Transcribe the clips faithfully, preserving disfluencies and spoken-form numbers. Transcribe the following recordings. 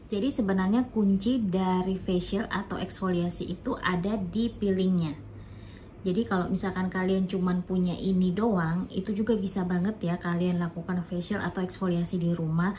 Jadi sebenarnya kunci dari facial atau eksfoliasi itu ada di peelingnya. Jadi kalau misalkan kalian cuman punya ini doang, itu juga bisa banget ya kalian lakukan facial atau eksfoliasi di rumah.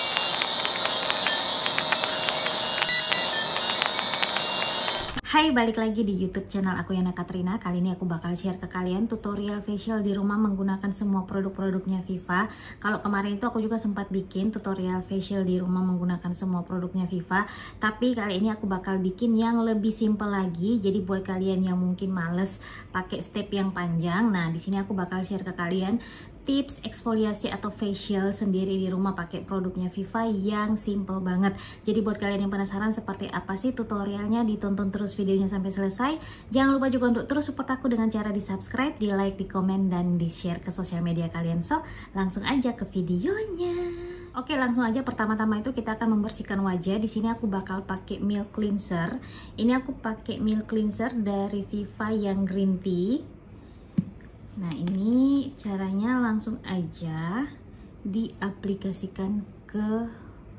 Hai, balik lagi di YouTube channel aku, Yana Katrina. Kali ini aku bakal share ke kalian tutorial facial di rumah menggunakan semua produk-produknya Viva. Kalau kemarin itu aku juga sempat bikin tutorial facial di rumah menggunakan semua produknya Viva, tapi kali ini aku bakal bikin yang lebih simple lagi. Jadi buat kalian yang mungkin males pakai step yang panjang, nah di sini aku bakal share ke kalian tips eksfoliasi atau facial sendiri di rumah pakai produknya Viva yang simple banget. Jadi buat kalian yang penasaran seperti apa sih tutorialnya, ditonton terus videonya sampai selesai. Jangan lupa juga untuk terus support aku dengan cara di subscribe, di like, di komen, dan di share ke sosial media kalian. So langsung aja ke videonya. Oke, langsung aja. Pertama-tama itu kita akan membersihkan wajah. Di sini aku bakal pakai milk cleanser. Ini aku pakai milk cleanser dari Viva yang green tea. Nah, ini caranya langsung aja diaplikasikan ke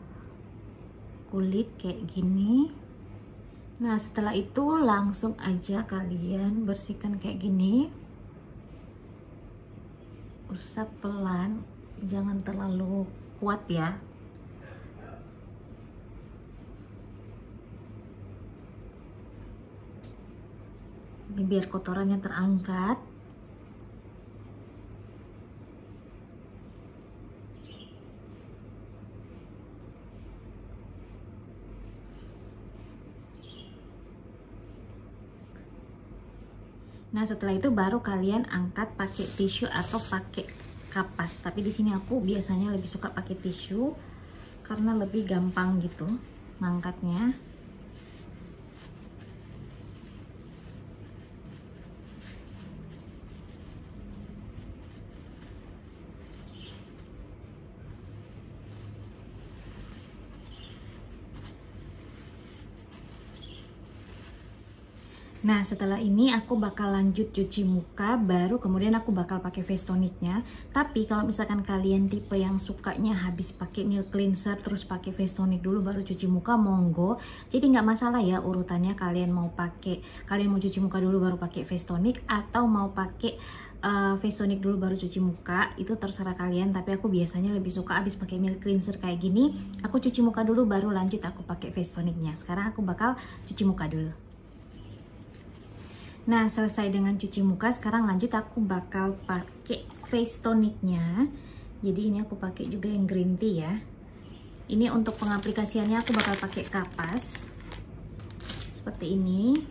kulit kayak gini. Nah, setelah itu langsung aja kalian bersihkan kayak gini. Usap pelan, jangan terlalu kuat ya. Ini biar kotorannya terangkat. Nah, setelah itu baru kalian angkat pakai tisu atau pakai kapas. Tapi di sini aku biasanya lebih suka pakai tisu karena lebih gampang gitu ngangkatnya. Nah, setelah ini aku bakal lanjut cuci muka, baru kemudian aku bakal pakai face tonicnya. Tapi kalau misalkan kalian tipe yang sukanya habis pakai milk cleanser terus pakai face tonic dulu baru cuci muka, monggo. Jadi nggak masalah ya urutannya, kalian mau pakai kalian mau cuci muka dulu baru pakai face tonic atau mau pakai uh, face tonic dulu baru cuci muka, itu terserah kalian. Tapi aku biasanya lebih suka habis pakai milk cleanser kayak gini, aku cuci muka dulu baru lanjut aku pakai face tonicnya. Sekarang aku bakal cuci muka dulu. Nah, selesai dengan cuci muka, sekarang lanjut aku bakal pakai face tonicnya. Jadi ini aku pakai juga yang green tea ya. Ini untuk pengaplikasiannya aku bakal pakai kapas seperti ini.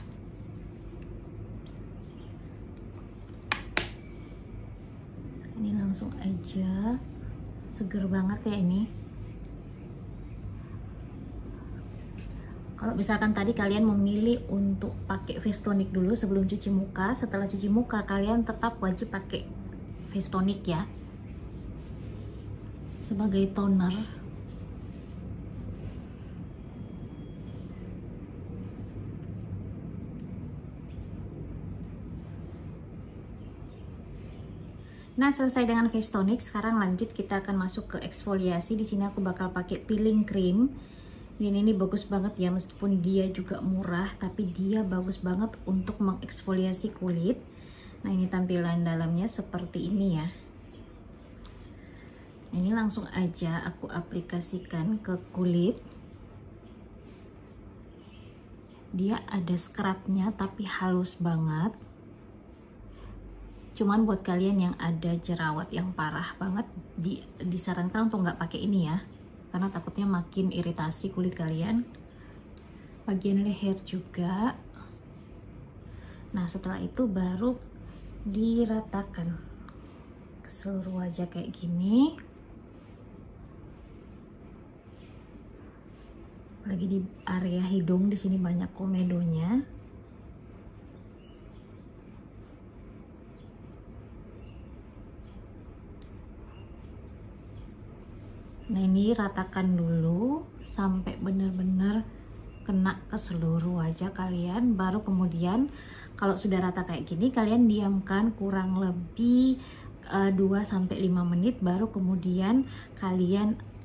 Ini langsung aja, seger banget ya ini. Kalau misalkan tadi kalian memilih untuk pakai face tonic dulu sebelum cuci muka, setelah cuci muka kalian tetap wajib pakai face tonic ya, sebagai toner. Nah, selesai dengan face tonic, sekarang lanjut kita akan masuk ke eksfoliasi. Di sini aku bakal pakai peeling cream. Ini, ini bagus banget ya, meskipun dia juga murah, tapi dia bagus banget untuk mengeksfoliasi kulit. Nah, ini tampilan dalamnya seperti ini ya. Ini langsung aja aku aplikasikan ke kulit. Dia ada scrubnya tapi halus banget. Cuman buat kalian yang ada jerawat yang parah banget, di, disarankan untuk nggak pakai ini ya, karena takutnya makin iritasi kulit kalian. Bagian leher juga. Nah, setelah itu baru diratakan ke seluruh wajah kayak gini. Lagi di area hidung, di sini banyak komedonya. Nah, ini ratakan dulu sampai benar-benar kena ke seluruh wajah kalian. Baru kemudian kalau sudah rata kayak gini, kalian diamkan kurang lebih uh, dua sampai lima menit. Baru kemudian kalian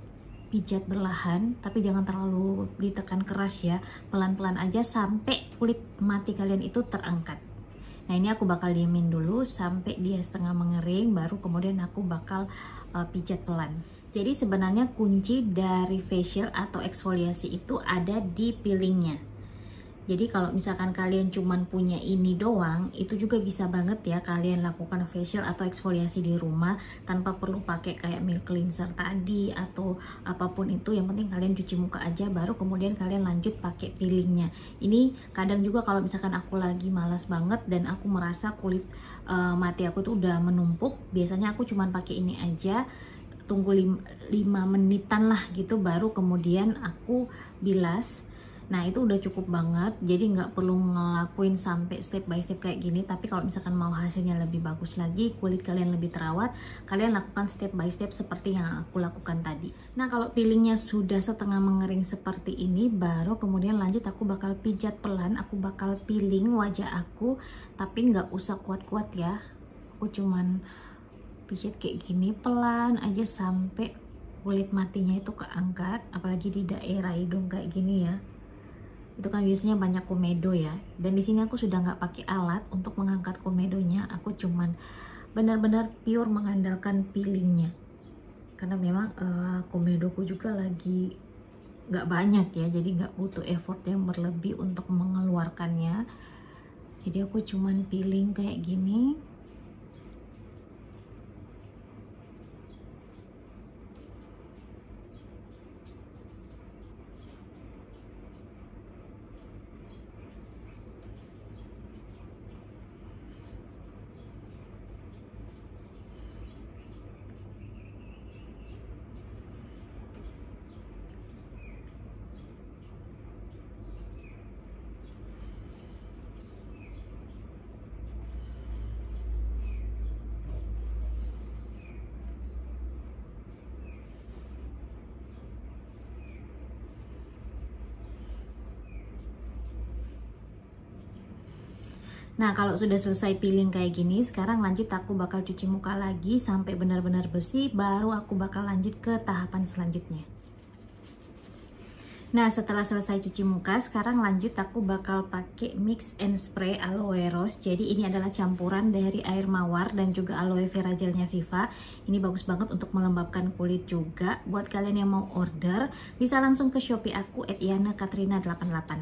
pijat berlahan, tapi jangan terlalu ditekan keras ya, pelan-pelan aja sampai kulit mati kalian itu terangkat. Nah ini aku bakal diemin dulu sampai dia setengah mengering, baru kemudian aku bakal uh, pijat pelan. Jadi sebenarnya kunci dari facial atau eksfoliasi itu ada di peelingnya. Jadi kalau misalkan kalian cuman punya ini doang, itu juga bisa banget ya kalian lakukan facial atau eksfoliasi di rumah tanpa perlu pakai kayak milk cleanser tadi atau apapun itu. Yang penting kalian cuci muka aja, baru kemudian kalian lanjut pakai peelingnya. Ini kadang juga kalau misalkan aku lagi malas banget dan aku merasa kulit uh, mati aku tuh udah menumpuk, biasanya aku cuman pakai ini aja, tunggu lima menitan lah gitu, baru kemudian aku bilas. Nah itu udah cukup banget, jadi nggak perlu ngelakuin sampai step by step kayak gini. Tapi kalau misalkan mau hasilnya lebih bagus lagi, kulit kalian lebih terawat, kalian lakukan step by step seperti yang aku lakukan tadi. Nah kalau peelingnya sudah setengah mengering seperti ini, baru kemudian lanjut aku bakal pijat pelan, aku bakal peeling wajah aku, tapi nggak usah kuat-kuat ya. Aku cuman pijat kayak gini pelan aja sampai kulit matinya itu keangkat, apalagi di daerah hidung kayak gini ya. Itu kan biasanya banyak komedo ya, dan di sini aku sudah nggak pakai alat untuk mengangkat komedonya, aku cuman benar-benar pure mengandalkan peelingnya, karena memang uh, komedoku juga lagi nggak banyak ya, jadi nggak butuh effort yang berlebih untuk mengeluarkannya. Jadi aku cuman peeling kayak gini. Nah kalau sudah selesai peeling kayak gini, sekarang lanjut aku bakal cuci muka lagi sampai benar-benar bersih, baru aku bakal lanjut ke tahapan selanjutnya. Nah setelah selesai cuci muka, sekarang lanjut aku bakal pakai mix and spray aloe rose. Jadi ini adalah campuran dari air mawar dan juga aloe vera gelnya Viva. Ini bagus banget untuk melembabkan kulit juga. Buat kalian yang mau order, bisa langsung ke Shopee aku at iyana katrina delapan delapan.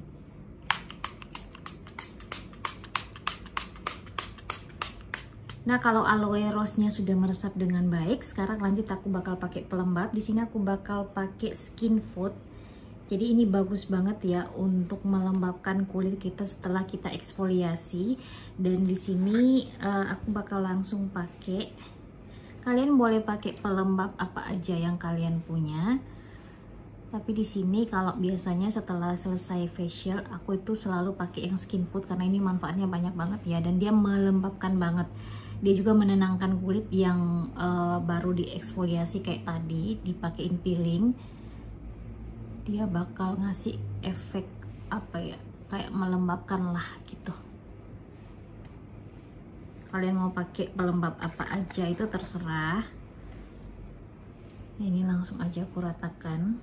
Nah kalau aloe rose-nya sudah meresap dengan baik, sekarang lanjut aku bakal pakai pelembab. Di sini aku bakal pakai Skin Food. Jadi ini bagus banget ya untuk melembabkan kulit kita setelah kita eksfoliasi. Dan di sini uh, aku bakal langsung pakai. Kalian boleh pakai pelembab apa aja yang kalian punya. Tapi di sini kalau biasanya setelah selesai facial, aku itu selalu pakai yang Skin Food karena ini manfaatnya banyak banget ya, dan dia melembabkan banget. Dia juga menenangkan kulit yang uh, baru dieksfoliasi kayak tadi, dipakein peeling. Dia bakal ngasih efek apa ya, kayak melembabkan lah gitu. Kalian mau pakai pelembab apa aja itu terserah. Ini langsung aja aku ratakan.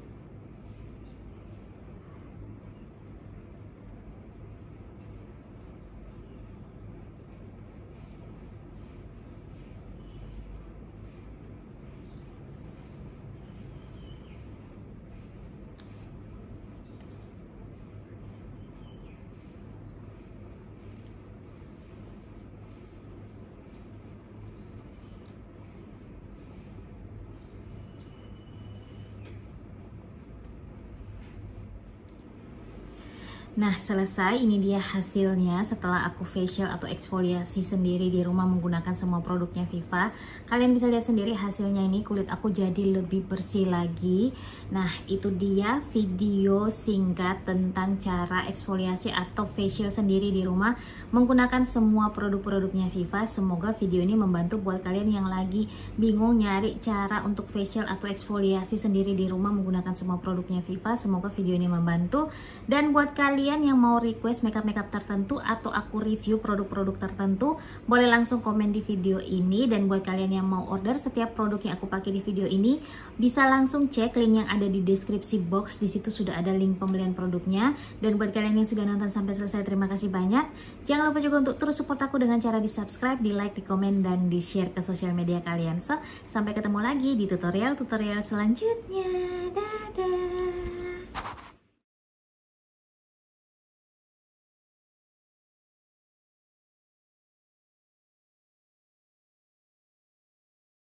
Nah selesai, ini dia hasilnya setelah aku facial atau eksfoliasi sendiri di rumah menggunakan semua produknya Viva. Kalian bisa lihat sendiri hasilnya, ini kulit aku jadi lebih bersih lagi. Nah itu dia video singkat tentang cara eksfoliasi atau facial sendiri di rumah menggunakan semua produk-produknya Viva. Semoga video ini membantu buat kalian yang lagi bingung nyari cara untuk facial atau eksfoliasi sendiri di rumah menggunakan semua produknya Viva. Semoga video ini membantu. Dan buat kalian kalian yang mau request makeup-makeup tertentu atau aku review produk-produk tertentu, boleh langsung komen di video ini. Dan buat kalian yang mau order setiap produk yang aku pakai di video ini, bisa langsung cek link yang ada di deskripsi box. Di situ sudah ada link pembelian produknya. Dan buat kalian yang sudah nonton sampai selesai, terima kasih banyak. Jangan lupa juga untuk terus support aku dengan cara di subscribe, di like, di komen, dan di share ke sosial media kalian. So, sampai ketemu lagi di tutorial-tutorial selanjutnya. Dadah!